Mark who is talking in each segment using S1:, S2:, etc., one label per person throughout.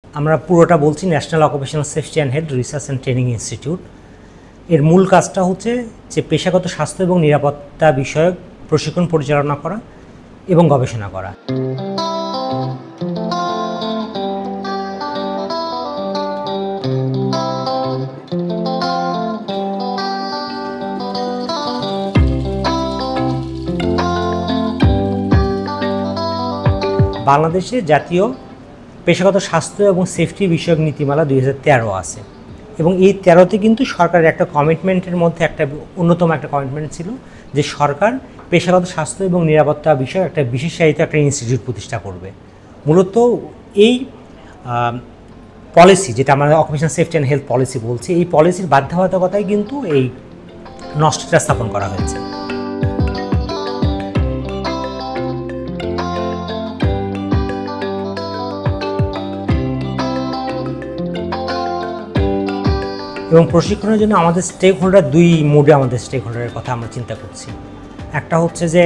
S1: আমরা পুরোটা বলছি national occupational safety and health research and training institute. এর মূল কাজটা হচ্ছে যে পেশাগত স্বাস্থ্য এবং নিরাপত্তা বিষয়ক প্রশিক্ষণ পরিচালনা করা এবং গবেষণা করা। বাংলাদেশে জাতীয় পেশাগত স্বাস্থ্য এবং সেফটি বিষয়ক নীতিমালা 2013 আছে এবং এই 13তে কিন্তু সরকারের একটা কমিটমেন্টের মধ্যে একটা অন্যতম একটা কমিটমেন্ট ছিল যে সরকার পেশাগত স্বাস্থ্য এবং নিরাপত্তা বিষয়ক একটা বিশেষায়িত একটা ইনস্টিটিউট প্রতিষ্ঠা করবে। মূলত এই পলিসি, যেটা আমরা occupational safety and health policy বলছি, এই পলিসির বাধ্যবাধকতায় কিন্তু এই নস্ট্রিটা স্থাপন করা হয়েছে। এবং প্রশিক্ষণের জন্য আমাদের স্টেক হোল্ডার, দুই মোডে আমাদের স্টেক হোল্ডারের কথা আমরা চিন্তা করছি। একটা হচ্ছে যে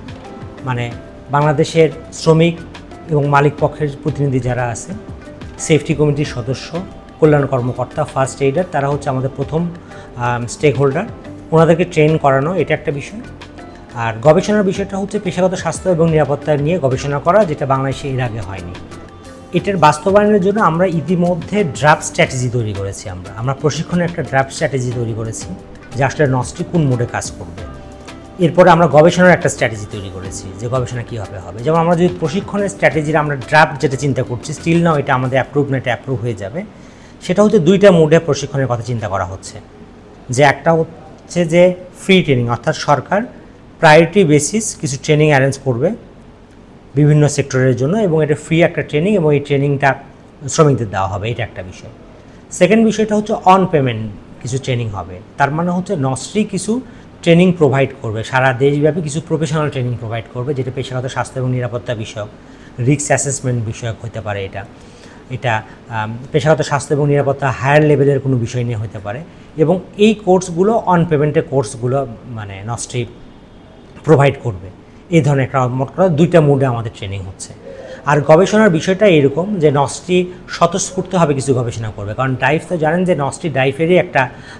S1: বাংলাদেশের শ্রমিক এবং মালিক পক্ষের প্রতিনিধি যারা আছে, সেফটি কমিটির সদস্য, কল্যাণ কর্মকর্তা, ফার্স্ট এইডার, তারা হচ্ছে আমাদের প্রথম স্টেক হোল্ডার। ওনাদেরকে ট্রেন করানো, এটা একটা বিষয়। আর গবেষণার বিষয়টা হচ্ছে পেশাগত স্বাস্থ্য এবং নিরাপত্তা নিয়ে গবেষণা করা, যেটা বাংলাদেশে এর আগে হয়নি। এটার বাস্তবায়নের জন্য আমরা ইতিমধ্যে ড্রাফট স্ট্র্যাটেজি তৈরি করেছি। আমরা প্রশিক্ষণের একটা ড্রাফট স্ট্র্যাটেজি তৈরি করেছি যে আসলে নস্ট্রি কোন মোডে কাজ করবে। এরপরে আমরা গবেষণার একটা স্ট্র্যাটেজি তৈরি করেছি যে গবেষণা কীভাবে হবে। যেমন আমরা যদি প্রশিক্ষণের স্ট্র্যাটেজির আমরা ড্রাফট যেটা চিন্তা করছি, স্টিল নাও এটা আমাদের অ্যাপ্রুভ না, এটা অ্যাপ্রুভ হয়ে যাবে। সেটা হচ্ছে দুইটা মোডে প্রশিক্ষণের কথা চিন্তা করা হচ্ছে। যে একটা হচ্ছে যে ফ্রি ট্রেনিং, অর্থাৎ সরকার প্রায়োরিটি বেসিস কিছু ট্রেনিং অ্যারেঞ্জ করবে বিভিন্ন সেক্টরের জন্য এবং এটা ফ্রি একটা ট্রেনিং এবং এই ট্রেনিংটা শ্রমিকদের দেওয়া হবে, এটা একটা বিষয়। সেকেন্ড বিষয়টা হচ্ছে অন পেমেন্ট কিছু ট্রেনিং হবে। তার মানে হচ্ছে নস্ট্রি কিছু ট্রেনিং প্রোভাইড করবে, সারা দেশব্যাপী কিছু প্রফেশনাল ট্রেনিং প্রোভাইড করবে, যেটা পেশাগত স্বাস্থ্য এবং নিরাপত্তা বিষয়ক, রিস্ক অ্যাসেসমেন্ট বিষয়ক হতে পারে। এটা পেশাগত স্বাস্থ্য এবং নিরাপত্তা হায়ার লেভেলের কোনো বিষয় নিয়ে হতে পারে। এবং এই কোর্সগুলো অন পেমেন্টের কোর্সগুলো নস্ট্রি প্রোভাইড করবে। এই ধরনের একটা মোট করা দুইটা মোডে আমাদের ট্রেনিং হচ্ছে। আর গবেষণার বিষয়টা এরকম যে নস্ট্রি স্বতঃস্ফূর্তভাবে কিছু গবেষণা করবে, কারণ ডাইফ তো জানেন যে নস্ট্রি ডাইফেরই একটা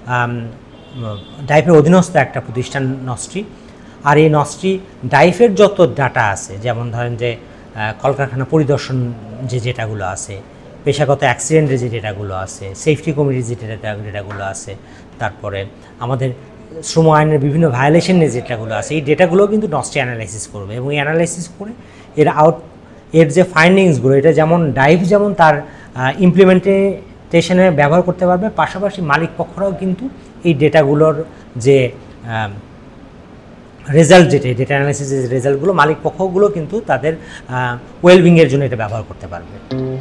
S1: ডাইফের অধীনস্থ একটা প্রতিষ্ঠান নস্ট্রি। আর এই নস্ট্রি ডাইফের যত ডাটা আছে, যেমন ধরেন যে কলকারখানা পরিদর্শন যেটাগুলো আছে, পেশাগত অ্যাক্সিডেন্টের যে ডেটাগুলো আছে, সেফটি কমিটির যে ডেটাগুলো আছে, তারপরে আমাদের শ্রম আইনের বিভিন্ন ভায়োলেশনের যে ডেটাগুলো আছে, এই ডেটাগুলো কিন্তু নস্ট্রি অ্যানালাইসিস করবে এবং এই অ্যানালাইসিস করে এর যে ফাইন্ডিংসগুলো, এটা যেমন ডাইভ যেমন তার ইমপ্লিমেন্টেশনে ব্যবহার করতে পারবে, পাশাপাশি মালিক পক্ষরাও কিন্তু এই ডেটাগুলোর যে রেজাল্ট, যেটা ডেটা অ্যানালাইসিসের রেজাল্টগুলো, মালিক পক্ষগুলো কিন্তু তাদের ওয়েলবিংয়ের জন্য এটা ব্যবহার করতে পারবে।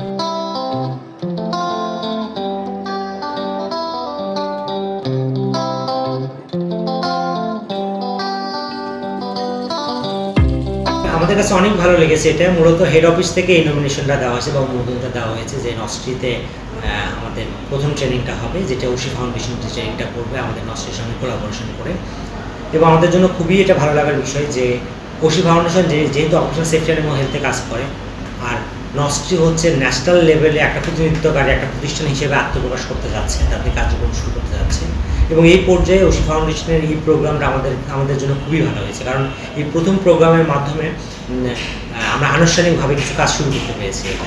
S1: আমাদের কাছে অনেক ভালো লেগেছে এটা। মূলত হেড অফিস থেকে এই নমিনেশনটা দেওয়া হয়েছে বা অনুমোদনটা দেওয়া হয়েছে যে নস্ট্রিতে আমাদের প্রথম ট্রেনিংটা হবে, যেটা ওশি ফাউন্ডেশন যে ট্রেনিংটা করবে আমাদের নস্ট্রির সঙ্গে কোলাবোরেশন করে। এবং আমাদের জন্য খুবই এটা ভালো লাগার বিষয় যে ওশি ফাউন্ডেশন যেহেতু অকুপেশনাল সেফটি এবং হেলথে কাজ করে, আর নস্ট্রি হচ্ছে ন্যাশনাল লেভেলে একটা প্রতিনিধিত্বকারী একটা প্রতিষ্ঠান হিসেবে আত্মপ্রকাশ করতে যাচ্ছে, তাদের কার্যক্রম শুরু করতে যাচ্ছে। এবং এই পর্যায়ে ওশি ফাউন্ডেশনের এই প্রোগ্রামটা আমাদের জন্য খুবই ভালো হয়েছে, কারণ এই প্রথম প্রোগ্রামের মাধ্যমে আমরা আনুষ্ঠানিকভাবে কিছু কাজ শুরু করতে পেরেছি এখানে।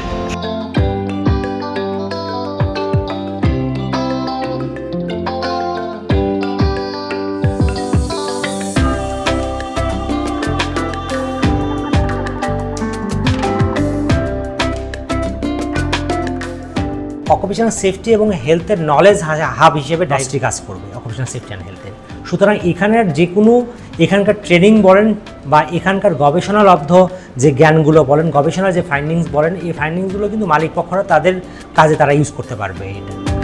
S1: অকুপেশনাল সেফটি এবং হেলথের নলেজ হাব হিসেবে নস্ট্রি কাজ করবে অকুপেশনাল সেফটি অ্যান্ড হেলথের। সুতরাং এখানকার ট্রেনিং বলেন বা এখানকার গবেষণালব্ধ যে জ্ঞানগুলো বলেন, গবেষণার যে ফাইন্ডিংস বলেন, এই ফাইন্ডিংসগুলো কিন্তু মালিক পক্ষরা তাদের কাজে তারা ইউজ করতে পারবে এটা।